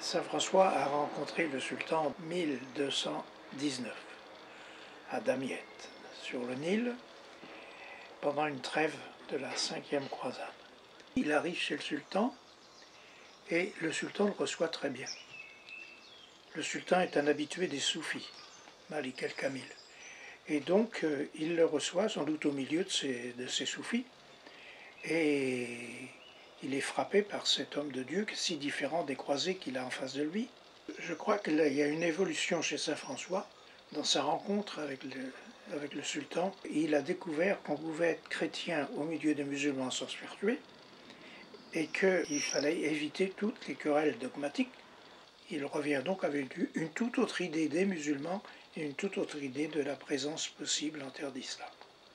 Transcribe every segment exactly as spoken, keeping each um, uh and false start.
Saint François a rencontré le sultan en mille deux cent dix-neuf à Damiette, sur le Nil, pendant une trêve de la cinquième croisade. Il arrive chez le sultan et le sultan le reçoit très bien. Le sultan est un habitué des soufis, Malik el-Kamil. Et donc euh, il le reçoit sans doute au milieu de ses, de ses soufis. Et il est frappé par cet homme de Dieu si différent des croisés qu'il a en face de lui. Je crois qu'il y a une évolution chez Saint François dans sa rencontre avec le, avec le sultan. Il a découvert qu'on pouvait être chrétien au milieu des musulmans sans se faire tuer et qu'il fallait éviter toutes les querelles dogmatiques. Il revient donc avec une toute autre idée des musulmans et une toute autre idée de la présence possible en terre d'islam.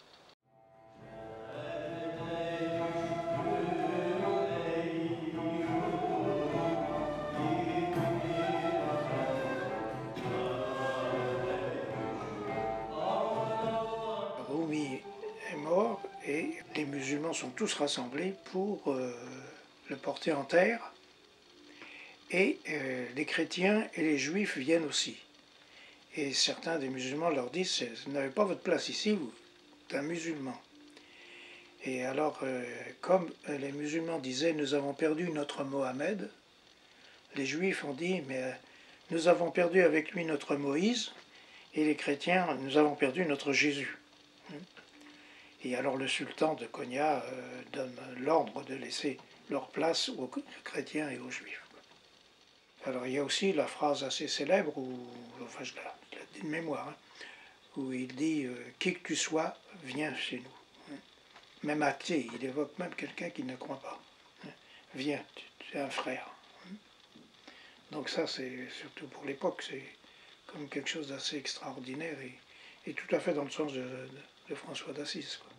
Rumi est mort et les musulmans sont tous rassemblés pour euh, le porter en terre. Et euh, les chrétiens et les juifs viennent aussi. Et certains des musulmans leur disent « Vous n'avez pas votre place ici, vous êtes un musulman ». Et alors, euh, comme les musulmans disaient « Nous avons perdu notre Mohammed », les juifs ont dit « Mais euh, nous avons perdu avec lui notre Moïse », et les chrétiens « Nous avons perdu notre Jésus ». Et alors le sultan de Konya euh, donne l'ordre de laisser leur place aux chrétiens et aux juifs. Alors il y a aussi la phrase assez célèbre, où, enfin je la, je la dis de mémoire, hein, où il dit euh, « Qui que tu sois, viens chez nous ». Même athée, il évoque même quelqu'un qui ne croit pas. Viens, tu es un frère. Donc ça, c'est surtout pour l'époque, c'est comme quelque chose d'assez extraordinaire et, et tout à fait dans le sens de, de, de François d'Assise, quoi.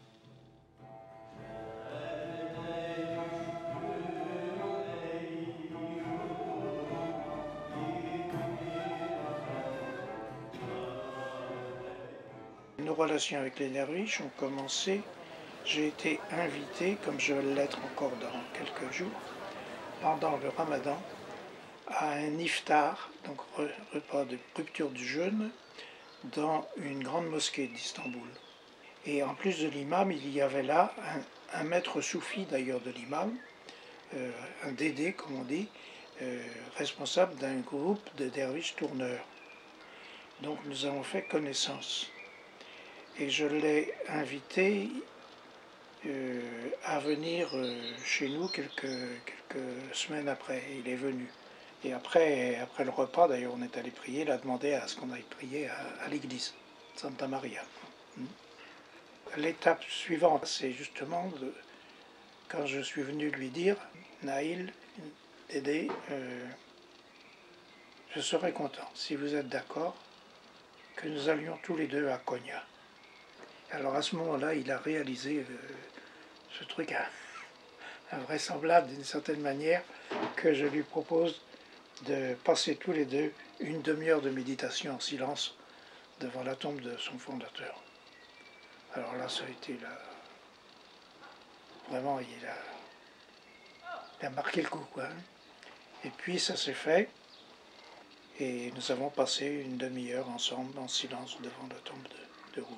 Nos relations avec les derviches ont commencé, j'ai été invité, comme je vais l'être encore dans quelques jours, pendant le ramadan, à un iftar, donc repas de rupture du jeûne, dans une grande mosquée d'Istanbul. Et en plus de l'imam, il y avait là un, un maître soufi d'ailleurs de l'imam, euh, un dédé comme on dit, euh, responsable d'un groupe de derviches tourneurs. Donc nous avons fait connaissance. Et je l'ai invité euh, à venir euh, chez nous quelques, quelques semaines après. Il est venu. Et après, après le repas, d'ailleurs, on est allé prier. Il a demandé à ce qu'on aille prier à, à l'église Santa Maria. L'étape suivante, c'est justement de, quand je suis venu lui dire, Naïl, Dédé, euh, je serais content, si vous êtes d'accord, que nous allions tous les deux à Konya. Alors à ce moment-là, il a réalisé euh, ce truc invraisemblable d'une certaine manière, que je lui propose de passer tous les deux une demi-heure de méditation en silence devant la tombe de son fondateur. Alors là, ça a été là, vraiment, il a, il a marqué le coup, quoi. Et puis ça s'est fait, et nous avons passé une demi-heure ensemble en silence devant la tombe de, de Rumi.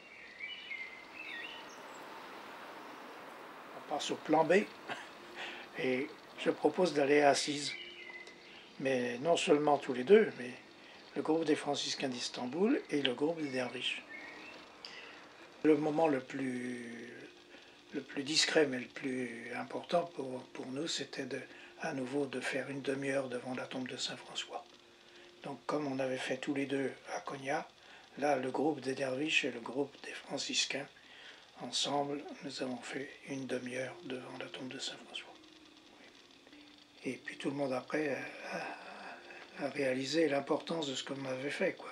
On passe au plan B, et je propose d'aller à Assise. Mais non seulement tous les deux, mais le groupe des franciscains d'Istanbul et le groupe des derviches. Le moment le plus, le plus discret, mais le plus important pour, pour nous, c'était de, à nouveau de faire une demi-heure devant la tombe de Saint François. Donc comme on avait fait tous les deux à Konya, là le groupe des derviches et le groupe des franciscains, ensemble, nous avons fait une demi-heure devant la tombe de Saint François. Et puis tout le monde après a, a réalisé l'importance de ce qu'on avait fait, quoi.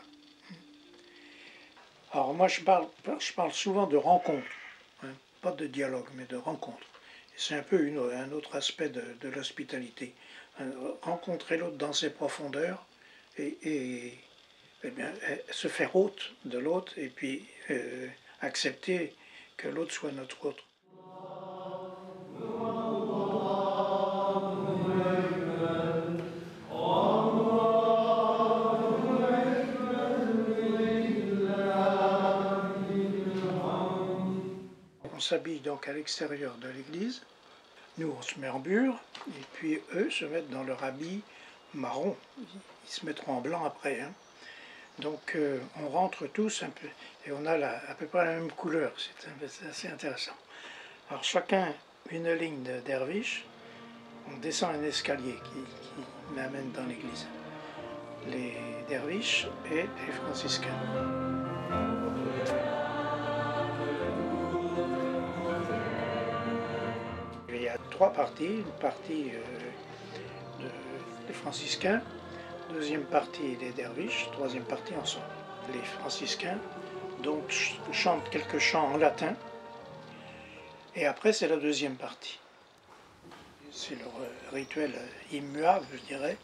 Alors moi je parle, je parle souvent de rencontre, hein, pas de dialogue, mais de rencontre. C'est un peu une, un autre aspect de, de l'hospitalité. Rencontrer l'autre dans ses profondeurs et, et, et bien, se faire hôte de l'autre et puis euh, accepter que l'autre soit notre autre. s'habille donc à l'extérieur de l'église. Nous, on se met en bure, et puis eux se mettent dans leur habit marron. Ils se mettront en blanc après. Hein. Donc euh, on rentre tous un peu, et on a la, à peu près la même couleur, c'est assez intéressant. Alors chacun une ligne de derviches, on descend un escalier qui, qui m'amène dans l'église. Les derviches et les franciscains. Il y a trois parties, une partie euh, de, des franciscains, deuxième partie des derviches, troisième partie ensemble. Les franciscains donc ch chantent quelques chants en latin, et après c'est la deuxième partie. C'est leur rituel immuable, je dirais.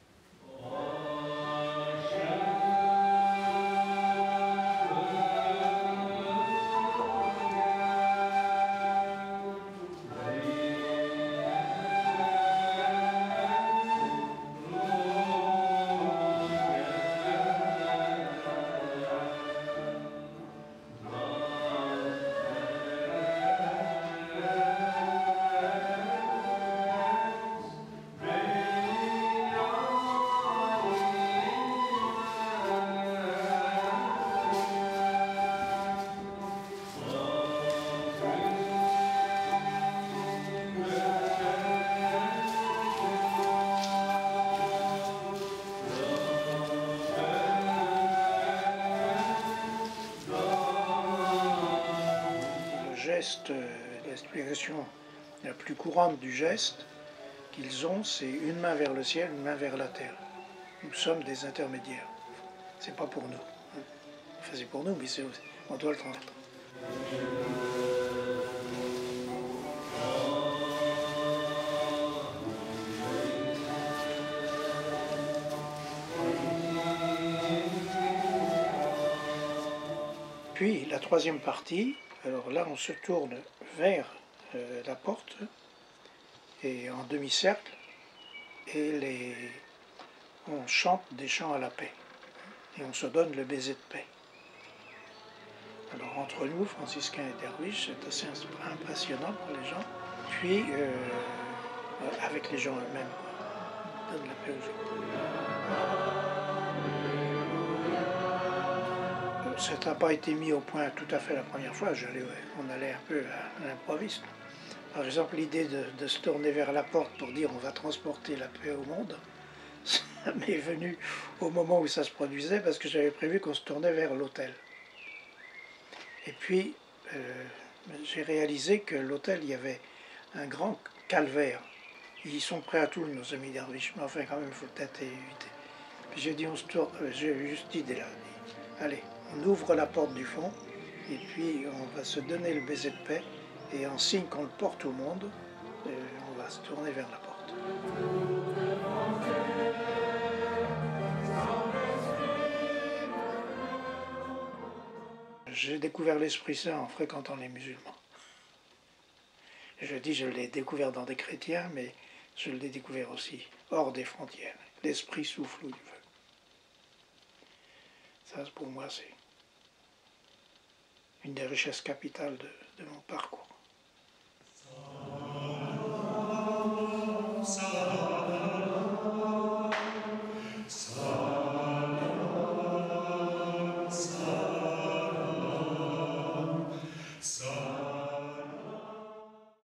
L'explication la plus courante du geste qu'ils ont, c'est une main vers le ciel, une main vers la terre. Nous sommes des intermédiaires. C'est pas pour nous. Enfin, c'est pour nous, mais on doit le transmettre. Puis la troisième partie, alors là on se tourne vers euh, la porte et en demi-cercle et les... on chante des chants à la paix et on se donne le baiser de paix. Alors entre nous, franciscains et derviches, c'est assez impressionnant pour les gens. Puis euh, avec les gens eux-mêmes, on donne la paix aux gens. Ça n'a pas été mis au point tout à fait la première fois, allais, ouais, on allait un peu à l'improviste. Par exemple, l'idée de, de se tourner vers la porte pour dire on va transporter la paix au monde, ça m'est venu au moment où ça se produisait parce que j'avais prévu qu'on se tournait vers l'autel. Et puis, euh, j'ai réalisé que l'autel, il y avait un grand calvaire. Ils sont prêts à tout, nos amis derviches, mais enfin quand même, il faut peut-être éviter. Puis j'ai dit, on se tourne, j'ai juste cette idée-là, allez. On ouvre la porte du fond et puis on va se donner le baiser de paix et en signe qu'on le porte au monde, on va se tourner vers la porte. J'ai découvert l'Esprit Saint en fréquentant les musulmans. Je dis je l'ai découvert dans des chrétiens, mais je l'ai découvert aussi hors des frontières. L'Esprit souffle où il veut. Ça, pour moi, c'est une des richesses capitales de, de mon parcours.